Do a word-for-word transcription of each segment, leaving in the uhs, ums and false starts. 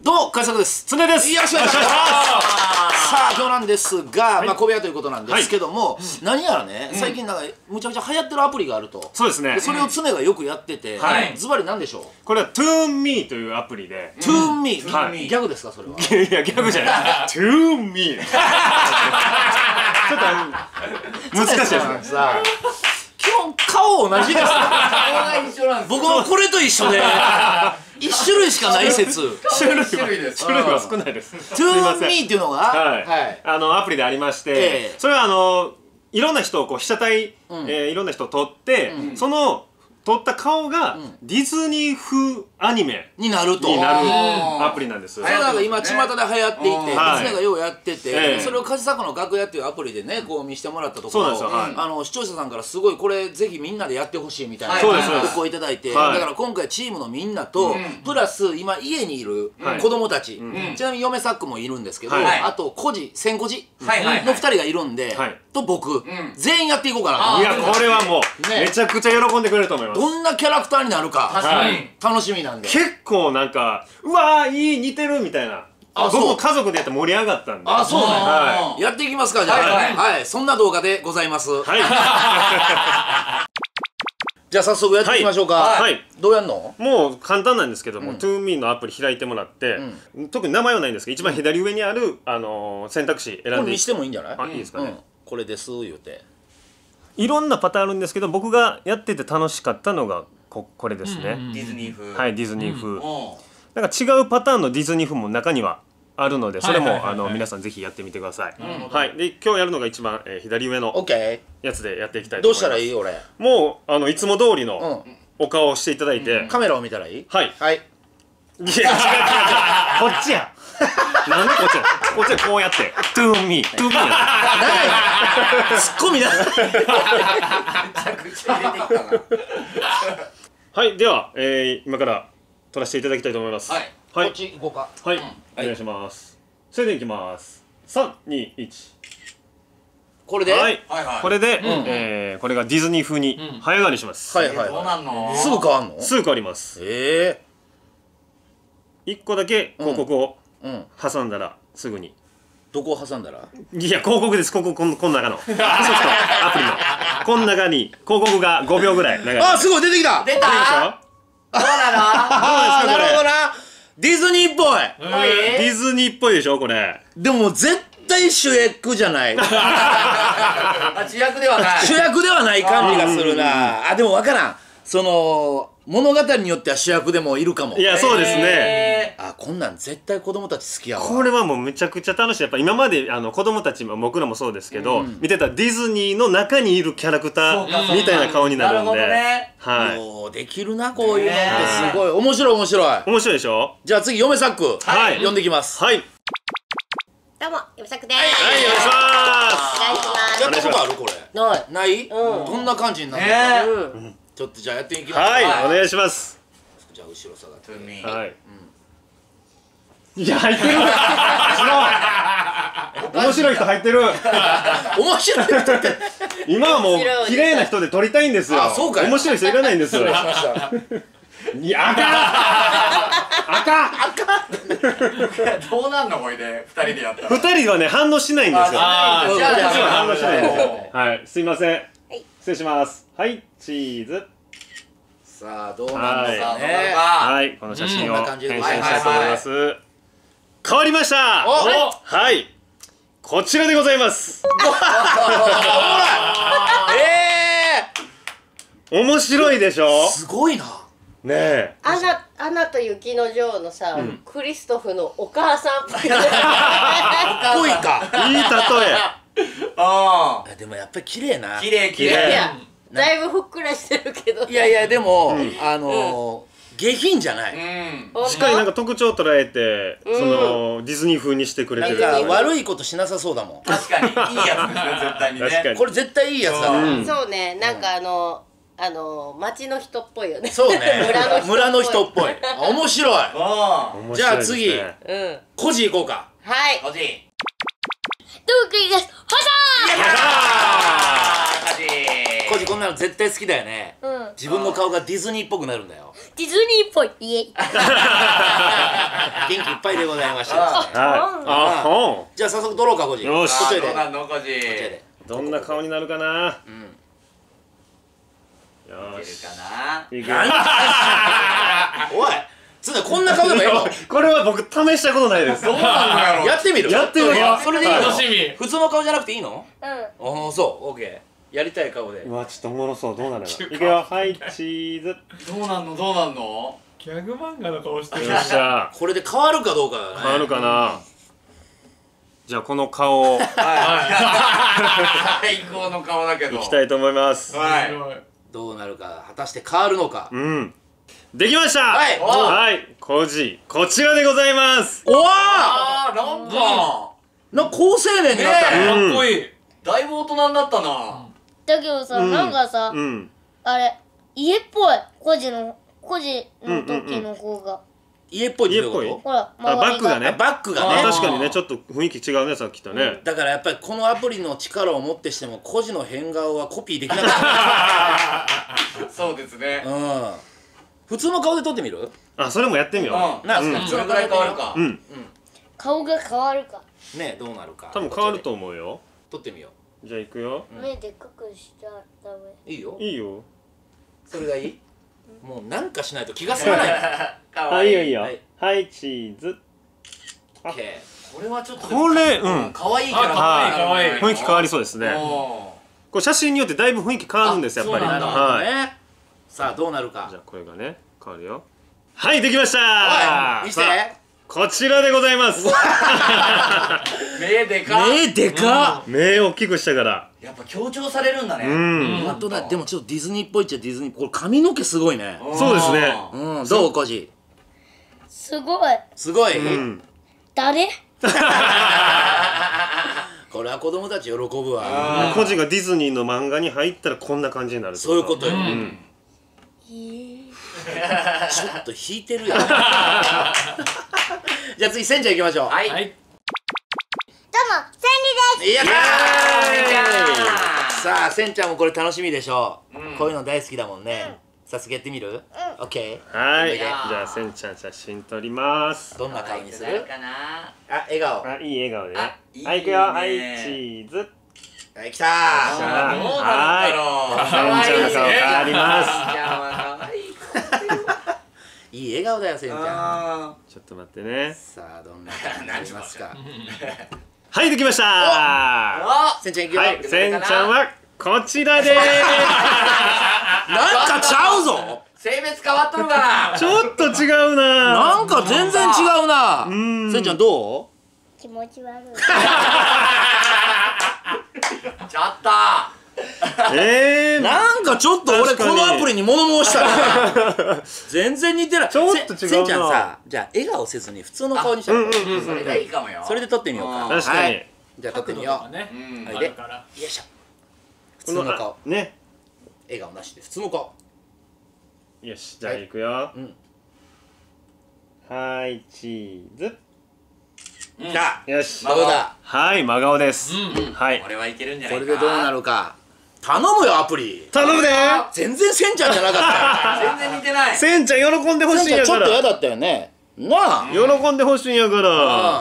どうも海作です。 常です。 よろしくお願いします。さあ今日なんですが、まあ小部屋ということなんですけども、何やらね最近なんかむちゃくちゃ流行ってるアプリがあると。 そうですね。 それを常がよくやってて、ズバリなんでしょう。 これは トゥーンミー というアプリで。 トゥーンミー、ギャグですかそれは。 いやギャグじゃない。トゥーンミー。ちょっと難しいですね。 さあ基本顔同じです。顔が一緒なんです。僕もこれと一緒で。一種類しかない説。 種類は種類は少ないです。 トゥーンミーっていうのが、 はい、あのアプリでありまして、それはあのいろんな人をこう被写体、えいろんな人を撮って、その撮った顔がディズニー風アニメになるとになるアプリなんです。 それが今巷で流行っていて、常がようやってて、それをカジサコの楽屋っていうアプリでねこう見してもらったところ、あの視聴者さんからすごいこれぜひみんなでやってほしいみたいなご声いただいて、だから今回チームのみんなとプラス今家にいる子供たち、ちなみに嫁サックもいるんですけど、あと孤児千孤児のふたりがいるんでと僕全員やっていこうかなと。 いやこれはもうめちゃくちゃ喜んでくれると思います。 どんなキャラクターになるか楽しみなんで。 結構なんかうわーいい似てるみたいな。僕も家族でやって盛り上がったんで。 あそうね。やっていきますかじゃあ。はいそんな動画でございます。はいじゃあ早速やっていきましょうか。はいどうやんの？もう簡単なんですけども トゥーンミー のアプリ開いてもらって特に名前はないんですけど一番左上にあるあの選択肢選んで。 これ見してもいいんじゃない？ あいいですかね。これです言うていろんなパターンあるんですけど僕がやってて楽しかったのがここれですね。 ディズニー風。 はいディズニー風。なんか違うパターンのディズニー風も中にはあるのでそれもあの皆さんぜひやってみてください。はいで今日やるのが一番左上のやつでやっていきたいと思います。 どうしたらいい俺？ もうあのいつも通りのお顔をしていただいてカメラを見たらいい？はいはい。いや違う違う違うこっちや。なんでこっちや。こっちはこうやってトゥーンミートゥーンミーや。 ツッコミだ。めちゃくちゃ入れてきたな。 はいでは今から撮らせていただきたいと思います。 はいこっち行こうか。 はいお願いします。それでいきます。さんにいち。 これではいこれでこれがディズニー風に早変わりします。 はいはい。 どうなんの？ すぐ変わんの？ すぐ変わります。 ええいっこだけ広告を挟んだらすぐに。 どこを挟んだら？ いや広告です。こここのこの中のソフトアプリのこの中に広告がごびょうぐらい長い。 あすごい出てきた。 出た。どうなの？ ああなるほどな。ディズニーっぽい。 ディズニーっぽいでしょこれ。 でも絶対主役じゃない。 主役ではない。 主役ではない感じがするな。あでも分からん。その物語によっては主役でもいるかも。 いやそうですね。 あこんなん絶対子供たち好きやわ。 これはもうめちゃくちゃ楽しい。やっぱ今まであの子供たちも僕らもそうですけど見てたディズニーの中にいるキャラクターみたいな顔になるんで。 はい。もうできるなこういうのってすごい面白い面白い。 面白いでしょ。 じゃあ次嫁サックはい呼んできます。はい。 どうも嫁サックです。 はいお願いします。 お願いします。 やったことあるこれ？ない。ない？どんな感じになるの？ちょっとじゃあやっていきます。 はいお願いします。 じゃあ後ろ下がって。 はい。いや入ってる。面白い人入ってる。 面白い人って今はもう綺麗な人で撮りたいんですよ。 あそうかい。 面白い人いらないんですよ。いやあかん。あかん。 どうなんのこれで二人でやったら。 二人はね反応しないんですよ。 ああじゃあ反応しないんですよ。はいすいません。失礼します。はいチーズ。 さあどうなんのかね。 はいこの写真を編集したいと思います。変わりました。はいこちらでございます。ええ面白いでしょ。 すごいな。 ねえアナアナと雪の女王のさクリストフのお母さんっぽい。 ぽいか。 いい例え。 ああでもやっぱり綺麗な。 綺麗綺麗。 いやだいぶふっくらしてるけど。 いやいやでもあの下品じゃない。 しっかりなんか特徴を捉えてそのディズニー風にしてくれてる。 なんか悪いことしなさそうだもん。 確かにいいやつですね絶対にね。 これ絶対いいやつだわ。 そうねなんかあのあの町の人っぽいよね。 そうね村の人っぽい。面白い。じゃあ次コジ行こうか。 はい。 コジ。 ドゥークリです。ほさー。コジこんなの絶対好きだよね。自分の顔がディズニーっぽくなるんだよ。 ディズニーっぽい。イエイ。 元気いっ敗でございました。 はい。あ、ほん。じゃあ早速撮ろうか、コジ。 よし。 こっちで。どうなんの、コジ。 どんな顔になるかな。うん。 よし。いけるかな。 いける。おい。つうこんな顔でもええの？ これは僕試したことないです。 どうなんだろう。 やってみる？ やってみる。 それでいいの？ 楽しみ。 普通の顔じゃなくていいの？ うん。 ああ、そう。オッケー。やりたい顔で。 うわ、ちょっとおもろそう。どうなるの？いくよ。はい、チーズ。 どうなんの？どうなんの？ ギャグ漫画の顔してる。 よっしゃ。 これで変わるかどうかだね。 変わるかな。じゃあこの顔を。はい。 最高の顔だけど。 いきたいと思います。 はい。 どうなるか、果たして変わるのか。 うん。できました。 はい。 はい。コジ、こちらでございます。 おわああ、なんか。 な、高青年になったね。 かっこいい。だいぶ大人になったな。 だけどさ、なんかさ、あれ家っぽい。コジのコジの時の方が家っぽいってこと？ ほら、 バッグがね。 バッグがね。 確かにね、ちょっと雰囲気違うね、さっきとね。 だからやっぱりこのアプリの力をもってしても、コジの変顔はコピーできなかった。 そうですね。 うん。普通の顔で撮ってみる？ あ、それもやってみよう。な、普通の顔で変わるか。 うん。 顔が変わるか。 ね、どうなるか。 多分変わると思うよ。 撮ってみよう。じゃあ行くよ。 目でっかくしちゃダメ。 いいよ。 いいよ。 それがいい？もうなんかしないと気が済まない。 あ、いいよいいよ。はい、チーズ。 オッケー。これはちょっと。 これ、うん。 可愛いから。 可愛い。雰囲気変わりそうですね。これ写真によってだいぶ雰囲気変わるんですやっぱり。 はい。さあどうなるか。 じゃあこれがね変わるよ。はい、できました。 見せて。 こちらでございます。 目でか。 目でか。 目大きくしたから。 やっぱ強調されるんだね。 うん。 本当だ。でもちょっとディズニーっぽいっちゃディズニー。これ髪の毛すごいね。 そうですね。 うん。どうコジ？ すごい。 すごい。 誰？ これは子供たち喜ぶわ。 コジがディズニーの漫画に入ったらこんな感じになる。 そういうことよ。ちょっと引いてるやん。じゃあ次せんちゃん行きましょう。 はい。 どうも、せんりです。 やったー。さあせんちゃんもこれ楽しみでしょう。こういうの大好きだもんね。早速やってみる？オッケー。 はい。じゃあせんちゃん写真撮ります。 どんな顔にする？ かな。 あ、笑顔。 あ、いい笑顔でね。はい、いくよ。はい、チーズ。 はい、来たー。 はい。せんちゃんの顔変わります。 いい笑顔だよ、せんちゃん。 ちょっと待ってね。 さあ、どんな顔になりますか。 はい、できました。 せんちゃんいくよ。 はい、せんちゃんはこちらでーす。 なんかちゃうぞ。 性別変わっとるかな。 ちょっと違うな。 なんか全然違うな。せんちゃんどう？ 気持ち悪い。 ちょっと。 えー、 なんかちょっと俺このアプリに物申したな。全然似てない。 ちょっと違うな。 せんちゃんさ、じゃあ笑顔せずに普通の顔にしたら。 それがいいかもよ。 それで撮ってみようか。 確かに。 じゃあ撮ってみよう。 ね。 はいで、よいしょ。普通の顔。 ね。 笑顔なしで普通の顔。 よし、じゃあいくよ。はい、チーズ。 きた。 よし。 どうだ。 はい、真顔です。はい。 これはいけるんじゃないか。 これでどうなるか。頼むよアプリ。 頼むで。 全然せんちゃんじゃなかった。 全然似てない。 せんちゃん喜んでほしいんやから。 ちょっと嫌だったよね。なあ。 喜んでほしいんやから。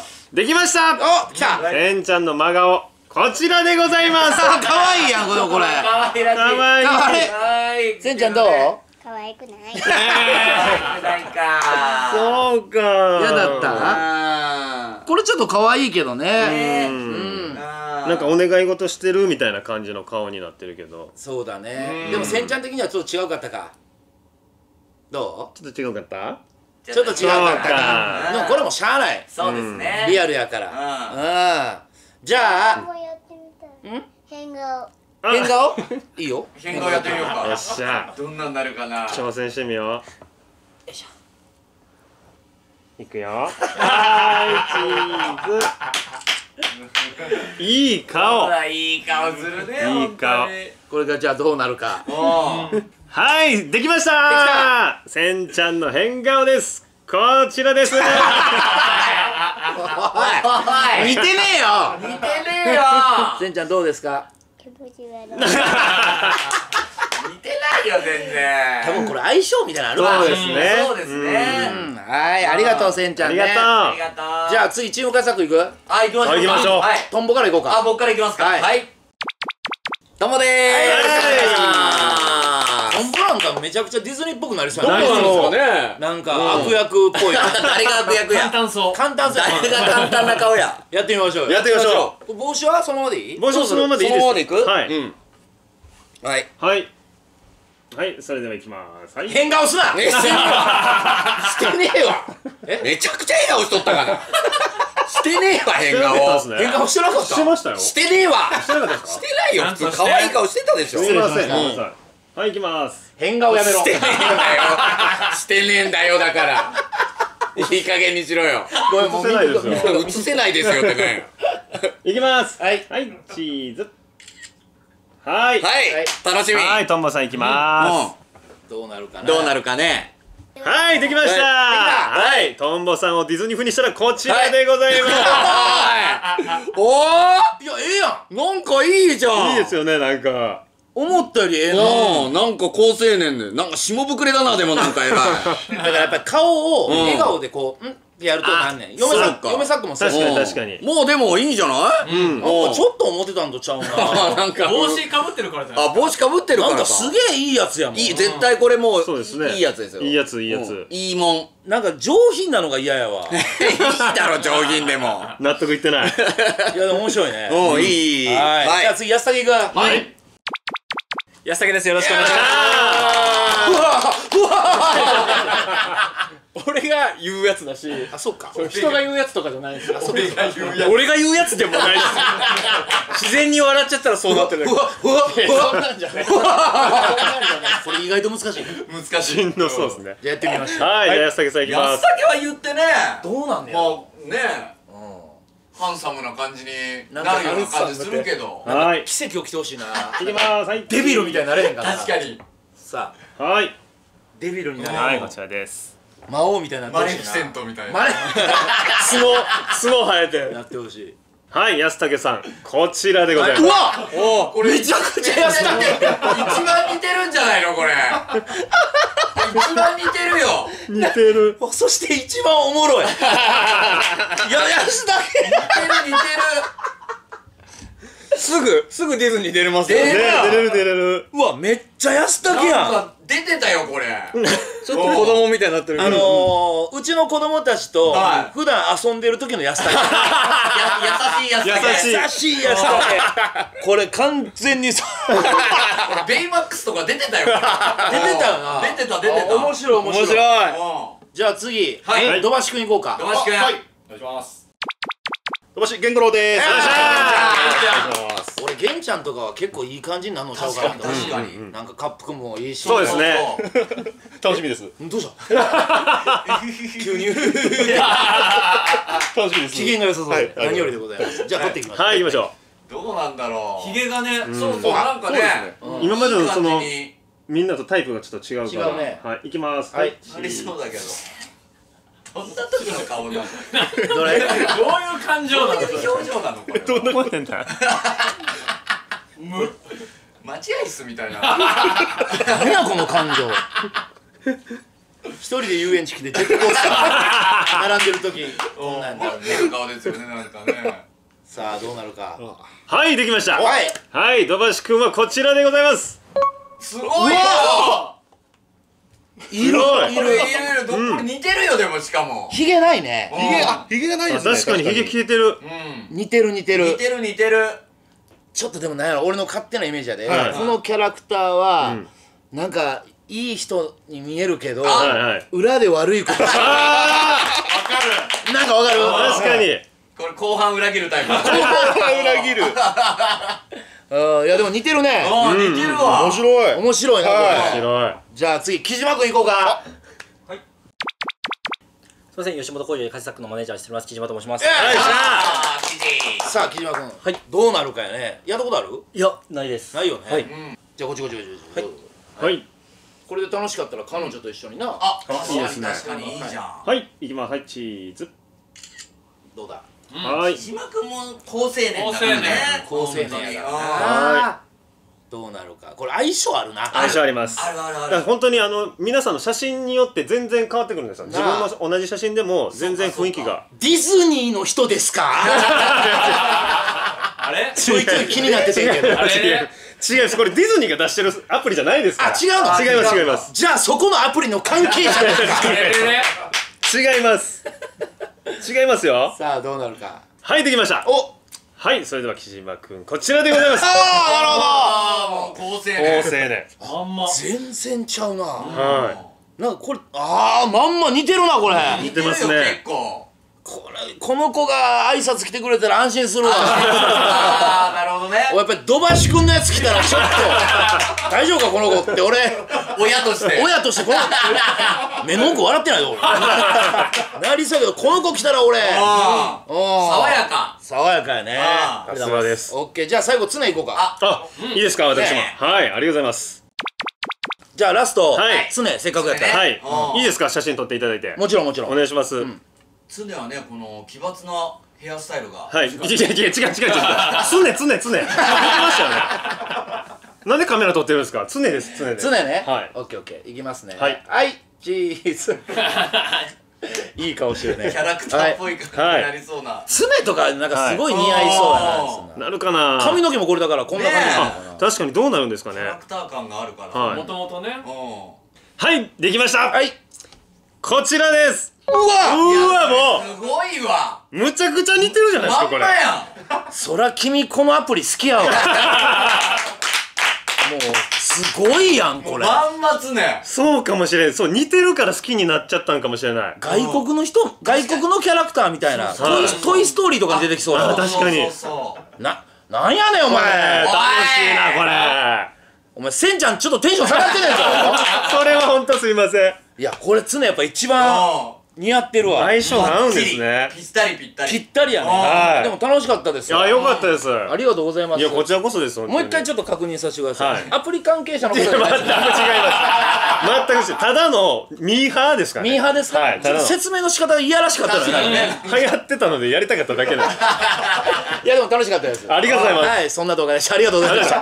できました。 お、来た。 せんちゃんの真顔こちらでございます。 可愛いやんこれこれ。 可愛らしい。 可愛い。 可愛い。 せんちゃんどう？ 可愛くない。 ないか。 そうか。 嫌だった。これちょっと可愛いけどね。うん。 なんかお願い事してるみたいな感じの顔になってるけど。 そうだね。でもせんちゃん的にはちょっと違うかったか。どう？ ちょっと違うかった？ ちょっと違うかったか。でもこれもしゃあない。 そうですね。 リアルやから。うん。じゃあ。 もうやってみたい。変顔。 変顔？いいよ。 変顔やってみようか。 よっしゃ。 どんなんなるかな。 挑戦してみよう。よいしょ。いくよ。はい、チーズ。いい顔。 いい顔するね。 いい顔。 これがじゃあどうなるか。 はい、できました。せんちゃんの変顔です。こちらです。 おい、似てねえよ。 似てねえよ。 せんちゃんどうですか。 気持ち悪い。 似てないよ全然。 多分これ相性みたいなのあるわ。 そうですね。 そうですね。 はい、ありがとうせんちゃんね。 ありがとう。 ありがとう。 じゃあ次チーム佳作いく？ あ、行きましょう。 行きましょう。 はい。 トンボからいこうか。 あ、僕から行きますか。 はいはい。どうもでーす。 トンボなんかめちゃくちゃディズニーっぽくなりそうやなりそうな。 ね。 なんか悪役っぽい。 誰が悪役や。 簡単そう。 簡単そうや。 誰が簡単な顔や。 やってみましょうよ。 やってみましょう。帽子はそのままでいい？ 帽子そのままでいいです。 そのままでいく？ はい。 うん。はい。 はいはいそれではいきます。はい。 変顔すな。 ね、してねしてねえわ。 え。めちゃくちゃ変顔しとったかな。してねえわ変顔。 して変顔してなかった。 してましたよ。 してねえわ。 してなかったですか？ してないよ。普通可愛い顔してたでしょ。 すいません。 失礼しましたごめんなさい。はい行きます。 変顔やめろ。 してねえんだよ。してねえんだよだから。いい加減にしろよ。 ごめんもう映せないですよ。 映せないですよってね。 いきます。 はいはいチーズ。はいはい。楽しみ。 はいトンボさんいきまどうなるかな。 うん。どうなるかね。 す。はいできました。はいトンボさんをディズニー風にしたらこちらでございます。 おお。 いやええやん。 なんかいいじゃん。 いいですよねなんか。 思ったよりええな。 うん、なんか好青年で、なんか下膨れだな、でもなんか偉い。 だからやっぱり顔を笑顔でこう、んってやるとなんねん。嫁さん、 そうか嫁さんともそう。 確かにうん確かに。 もうでもいいんじゃないうん。 なんかちょっと思ってたんとちゃうな。 なんか、 帽子かぶってるからじゃないあ、帽子かぶってるからか。 なんかすげえいいやつやもん。 いい、絶対これもう、 そうですねいいやつですよ。 いいやついいやつうんいいもん。いなんか上品なのが嫌やわ。 いだろ、上品でも。 納得いってない。 いやでも面白いね。 うん、いい、いい。 はい。じゃあ次安武くん。はい。 はい安武です。よろしくお願いします。 うわうわ俺が言うやつだし、 あ、そっか。 人が言うやつとかじゃないですよ。 俺が言うや俺が言うやつでもないです。自然に笑っちゃったらそうなってる。 うわうわいやそんなんじゃない。そんなんじゃない。 これ意外と難しい。じつ。難しい。 しんどそうですね。 ゃあやってみましょう。 はいじゃあ安武さんいきます。 安武は言ってね。 どうなんだよ。 もう、ねハンサムな感じになるような感じするけど。 はい奇跡起きてほしいな。 いきます。はいデビルみたいになれへんかな。 確かに。 さあ、 はいデビルになれへん。 はいこちらです。 魔王みたいになってマほしいな。 レフィセントみたいな。 マレ角、角生えて。 なってほしい。 はい安武さんこちらでございます。 うわおこれめちゃくちゃ安武。 一番似てるんじゃないのこれ。一番似てるよ。 似てる。 そして一番おもろい。いや安武。 似てる似てる。 すぐ、すぐディズニー出れますよ。 出ね出れる出れる。 うわめっちゃ安武なんやん。 か出てたよこれ。 ちょっと子供みたいになってるけど。 あのー、うちの子供たちとはい普段遊んでる時の安武。 や優しいやつだけ。 優しい優しい安武。これ完全にそう。 俺ベイマックスとか出てたよ。 出てたよな。 出てた出てた。 あ面白い面白い。 面白い。 うん。 じゃあ次、 はい土橋くん行こうか。 土橋くん。 はいお願いします。 飛ばし源五郎です。 俺玄ちゃんとかは結構いい感じになるのちゃうかなと思う。 確かに。 なんかカップ君もいいし。 そうですね。 楽しみです。 どうした急に楽しみです。 機嫌が良さそうはいで何よりでございます。じゃあ取っていきましょう。 はい行きましょどうなんだろう。 ヒゲがね、 そうそうなんかね。 う。今までのそのいい感じにみんなとタイプがちょっと違うから。 違うねはい行きます。 はいなりそうだけど。どんな時の顔なの。 どれどういう感情なのどういう表情なのこれ。 どんな声なんだ。 待合室みたいな。 何やこの感情。一人で遊園地来てジェットコースター並んでる時こんなんだろうね。 待ってる顔ですよねなんかね。 さあどうなるか。 はいできました。 はい。 はい土橋くんはこちらでございます。 すごいよ。 いるごいいる。 いるいるいる。どこれ似てるよでもしかも。 ヒゲないね。 ヒゲあ、ヒゲがないあですね。 確かにヒゲ消えてる。 うん。 似てる似てる。 似てる似てる。 ちょっとでもなんやろ俺の勝手なイメージやで、 はいこのキャラクターは、 うんなんかいい人に見えるけどはいはい。 裏で悪いことしてるあなんかわかるあ確かに。 これ後半裏切るタイプ。 裏切る。 うんいやでも似てるねああ似てるわ。 面白い。 面白いなこれ、 はい白い。 じゃあ次木島君行こうか。 すみません、吉本興業でカジサックのマネージャーをしております木島と申します。 はいじゃあああ記事。 さあ木島君、 はいどうなるかやね。やったことある？ いや、ないです。 ないよね、 はい。 じゃあこっちこっちこっちこっち、どうぞはいこれで楽しかったら彼女と一緒にな、 あ確かにいいですね確かにいいじゃん。 はい行きます。はいチーズ。 どうだはい木島君も好青年だからね。 好青年やからな。 本当にうんどうなるか。これ相性あるな。 相性あります。 あるあるある。 だから本当にあの皆さんの写真によって全然変わってくるんですよ。自分の同じ写真でも全然雰囲気が。 ディズニーの人ですか？ あれ？ ちょいちょい気になっててんけど。 あれ？ 違う違う、これディズニーが出してるアプリじゃないですから。 あ、違うの？ 違います違います。 じゃあそこのアプリの関係者ですか？ 違います違いますよ。 さあどうなるか。 はい、できました。 お、 はい、それでは木島君こちらでございます。 あああ、もう高青高年。 青年。 あんま。 あ、全然ちゃうな。 はなんかこれ、ああ、まんま似てるなこれ。 似てますね結構。 これ、この子が挨拶来てくれたら安心するわ。 ああ、なるほどね。 おやっぱり土橋くんのやつ来たらちょっと大丈夫かこの子って俺親として。 親としてこの目の奥笑ってないぞ俺なりそうやけどこの子来たら俺ああ。 爽爽やか。 爽やかやね。 あい。さすがです。 オッケー、じゃあ最後常行こうか。 あ、いいですか私も。 ねはい、ありがとうございます。 じゃあラストはい常せっかくやったらはいうん、 いいですか写真撮っていただいて。 もちろんもちろんお願いします。 常はね、この奇抜なヘアスタイルが。 はい、違う違う違う違う違う。常常常。言ってましたよね。なんでカメラ撮ってるんですか。常です常で。 常ね。 はい。 オッケーオッケーいきますね。 はいはいチーズいい顔してるね。 キャラクターっぽい感じになりそうな。 常とかなんかすごい似合いそうやなそんな。 なるかな。 髪の毛もこれだからこんな感じなのかな。 確かにどうなるんですかね。 キャラクター感があるから。 はいもともとね。うん。 はい、できました。 はい。 こちらです。 うわうわもすごいわ。 うむちゃくちゃ似てるじゃないですかこれ。 まんまやん。 そら君このアプリ好きやわもうすごいやんこれ。 まんまつね。 そうかもしれん。そう似てるから好きになっちゃったんかもしれない。 外国の人外国のキャラクターみたいなトイトイストーリーとかに出てきそうな。 あ確かにそうそうそう。 な、なんやねんお前楽しいなこれ。 お前せんちゃんちょっとテンション下がってんねんぞそれは本当すいません。 いやこれ常やっぱ一番似合ってるわ。 相性が合うんですね。 ぴったりぴったり。 ぴったりやはいね。でも楽しかったですよ。 いや良かったです。 ありがとうございます。 いやこちらこそです。 もう一回ちょっょっと確認させてくださはいい。アプリ関係者の方全く違います。 じゃない全く違う。ただのミーハーですかね。 ミーハーですか。 はい。ただの説明の仕方がいやらしかったのよね。 流行ってたのでやりたかっただけなんです。 いやでも楽しかったです。 ありがとうございますはい、そんな動画でした。ありがとうございました。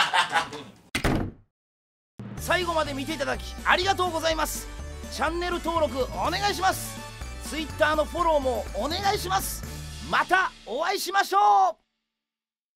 最後まで見ていただきありがとうございます。チャンネル登録お願いします。ツイッターのフォローもお願いします。またお会いしましょう。